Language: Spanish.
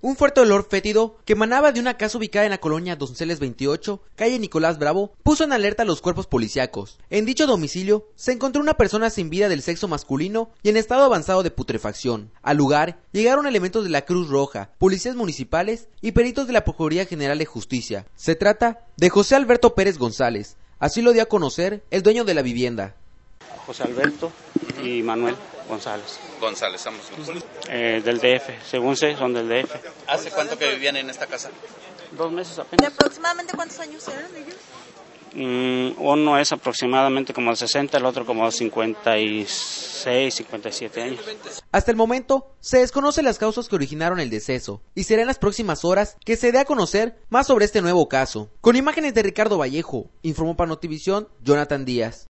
Un fuerte olor fétido que emanaba de una casa ubicada en la colonia Donceles 28, calle Nicolás Bravo, puso en alerta a los cuerpos policíacos. En dicho domicilio se encontró una persona sin vida del sexo masculino y en estado avanzado de putrefacción. Al lugar llegaron elementos de la Cruz Roja, policías municipales y peritos de la Procuraduría General de Justicia. Se trata de José Alberto Pérez González, así lo dio a conocer el dueño de la vivienda. José Alberto y Manuel González. González, ambos. Del DF, según sé, son del DF. ¿Hace cuánto que vivían en esta casa? 2 meses ¿Y apenas. aproximadamente cuántos años eran ellos? Uno es aproximadamente como de 60, el otro como de 56, 57 años. Hasta el momento, se desconocen las causas que originaron el deceso, y será en las próximas horas que se dé a conocer más sobre este nuevo caso. Con imágenes de Ricardo Vallejo, informó para Notivisión, Jonathan Díaz.